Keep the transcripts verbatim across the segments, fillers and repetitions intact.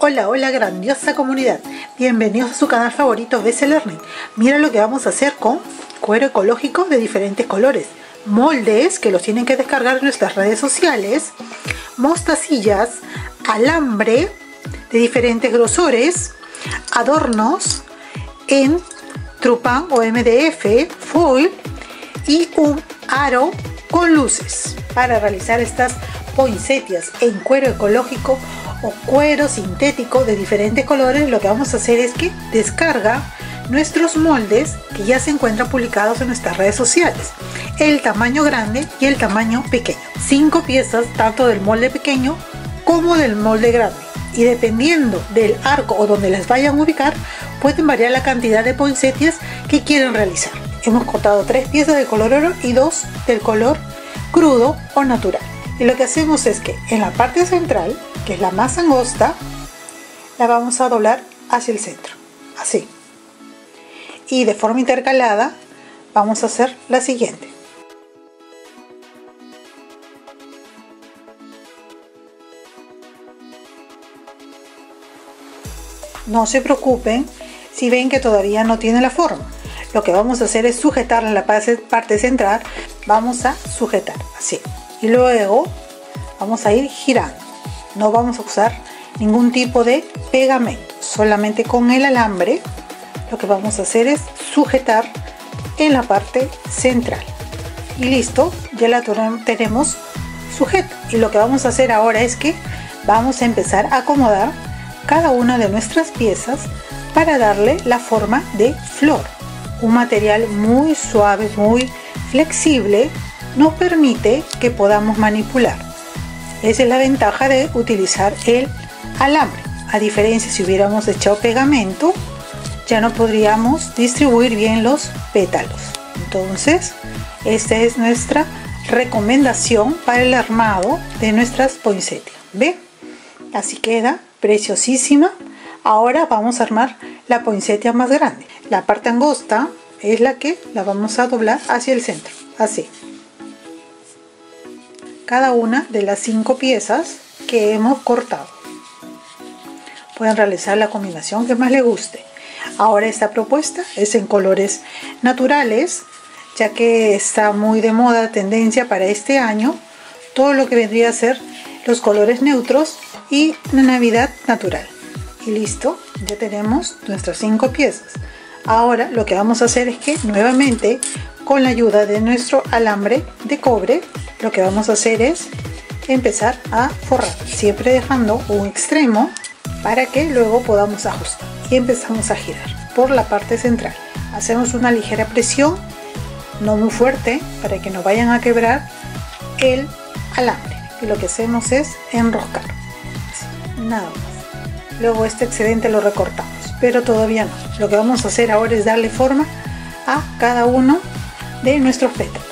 Hola, hola grandiosa comunidad, bienvenidos a su canal favorito B C Learning. Mira lo que vamos a hacer con cuero ecológico de diferentes colores, moldes que los tienen que descargar en nuestras redes sociales, mostacillas, alambre de diferentes grosores, adornos en Trupan o M D F, foil y un aro con luces. Para realizar estas poinsettias en cuero ecológico o cuero sintético de diferentes colores, lo que vamos a hacer es que descarga nuestros moldes que ya se encuentran publicados en nuestras redes sociales, el tamaño grande y el tamaño pequeño, cinco piezas tanto del molde pequeño como del molde grande, y dependiendo del arco o donde las vayan a ubicar pueden variar la cantidad de poinsettias que quieren realizar. Hemos cortado tres piezas de color oro y dos del color crudo o natural, y lo que hacemos es que en la parte central, que es la más angosta, la vamos a doblar hacia el centro, así, y de forma intercalada vamos a hacer la siguiente. No se preocupen si ven que todavía no tiene la forma. Lo que vamos a hacer es sujetarla en la parte central. Vamos a sujetar así y luego vamos a ir girando. No vamos a usar ningún tipo de pegamento, solamente con el alambre. Lo que vamos a hacer es sujetar en la parte central y listo, ya la tenemos sujeta. Y lo que vamos a hacer ahora es que vamos a empezar a acomodar cada una de nuestras piezas para darle la forma de flor. Un material muy suave, muy flexible, nos permite que podamos manipular. Esa es la ventaja de utilizar el alambre. A diferencia, si hubiéramos echado pegamento, ya no podríamos distribuir bien los pétalos. Entonces, esta es nuestra recomendación para el armado de nuestras poinsettias. ¿Ve? Así queda preciosísima. Ahora vamos a armar la poinsettia más grande. La parte angosta es la que la vamos a doblar hacia el centro, así. Cada una de las cinco piezas que hemos cortado. Pueden realizar la combinación que más les guste. Ahora esta propuesta es en colores naturales, ya que está muy de moda, tendencia para este año, todo lo que vendría a ser los colores neutros y la Navidad natural. Y listo, ya tenemos nuestras cinco piezas. Ahora lo que vamos a hacer es que nuevamente, con la ayuda de nuestro alambre de cobre, lo que vamos a hacer es empezar a forrar, siempre dejando un extremo para que luego podamos ajustar, y empezamos a girar por la parte central. Hacemos una ligera presión, no muy fuerte, para que no vayan a quebrar el alambre, y lo que hacemos es enroscar, así, nada más. Luego este excedente lo recortamos, pero todavía no. Lo que vamos a hacer ahora es darle forma a cada uno de nuestros pétalos.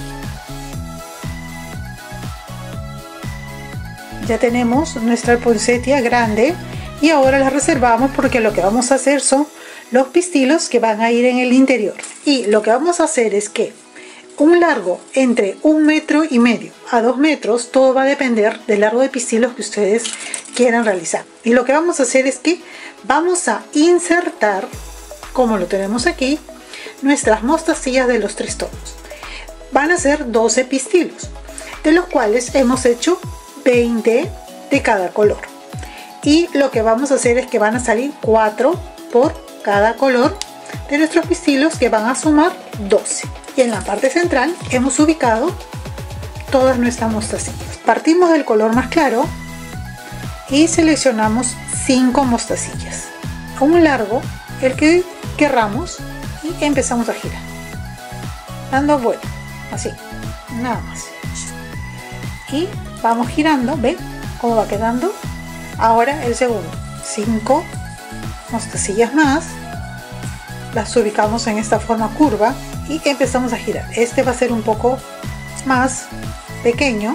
Ya tenemos nuestra poinsettia grande y ahora la reservamos porque lo que vamos a hacer son los pistilos que van a ir en el interior. Y lo que vamos a hacer es que un largo entre un metro y medio a dos metros, todo va a depender del largo de pistilos que ustedes quieran realizar. Y lo que vamos a hacer es que vamos a insertar, como lo tenemos aquí, nuestras mostacillas de los tres tonos. Van a ser doce pistilos, de los cuales hemos hecho veinte de cada color. Y lo que vamos a hacer es que van a salir cuatro por cada color de nuestros pistilos, que van a sumar doce. Y en la parte central hemos ubicado todas nuestras mostacillas. Partimos del color más claro y seleccionamos cinco mostacillas, un largo, el que querramos, y empezamos a girar dando vuelta, así, nada más, y vamos girando. ¿Ven cómo va quedando? Ahora el segundo, cinco mostacillas más, las ubicamos en esta forma curva y empezamos a girar. Este va a ser un poco más pequeño,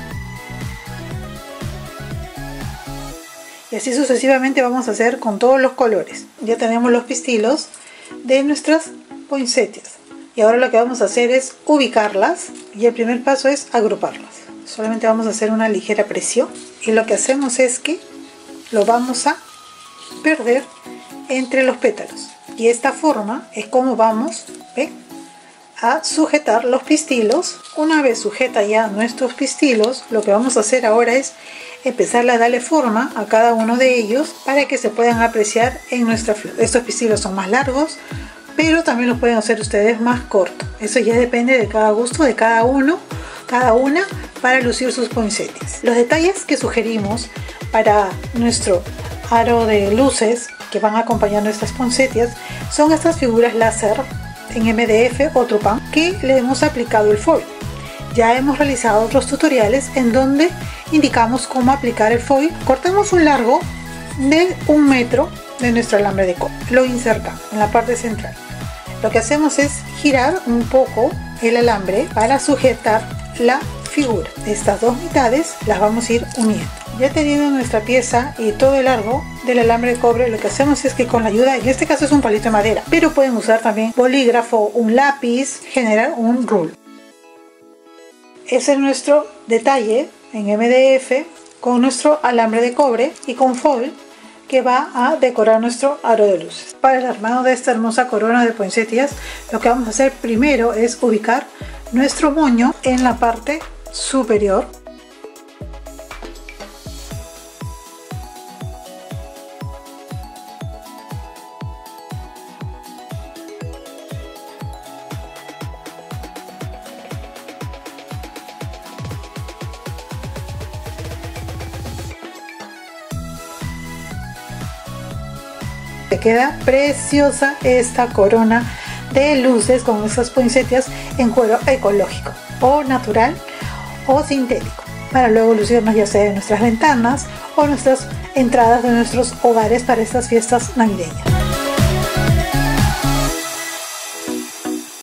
y así sucesivamente vamos a hacer con todos los colores. Ya tenemos los pistilos de nuestras poinsettias, y ahora lo que vamos a hacer es ubicarlas, y el primer paso es agruparlas. Solamente vamos a hacer una ligera presión, y lo que hacemos es que lo vamos a perder entre los pétalos, y esta forma es como vamos, ¿ve?, a sujetar los pistilos. Una vez sujeta ya nuestros pistilos, lo que vamos a hacer ahora es empezar a darle forma a cada uno de ellos para que se puedan apreciar en nuestra flor. Estos pistilos son más largos, pero también los pueden hacer ustedes más cortos. Eso ya depende de cada gusto de cada uno, cada una, para lucir sus poinsettias. Los detalles que sugerimos para nuestro aro de luces que van a acompañar nuestras poinsettias son estas figuras láser en M D F o Trupan que le hemos aplicado el foil. Ya hemos realizado otros tutoriales en donde indicamos cómo aplicar el foil. Cortamos un largo de un metro de nuestro alambre de cobre, lo insertamos en la parte central. Lo que hacemos es girar un poco el alambre para sujetar la figura. Estas dos mitades las vamos a ir uniendo. Ya teniendo nuestra pieza y todo el largo del alambre de cobre, lo que hacemos es que con la ayuda, en este caso es un palito de madera, pero pueden usar también bolígrafo, un lápiz, generar un rulo. Ese es nuestro detalle en M D F con nuestro alambre de cobre y con foil que va a decorar nuestro aro de luces. Para el armado de esta hermosa corona de poinsettias, lo que vamos a hacer primero es ubicar nuestro moño en la parte superior. Te queda preciosa esta corona de luces con estas poinsettias en cuero ecológico o natural o sintético, para luego lucirnos ya sea en nuestras ventanas o nuestras entradas de nuestros hogares para estas fiestas navideñas.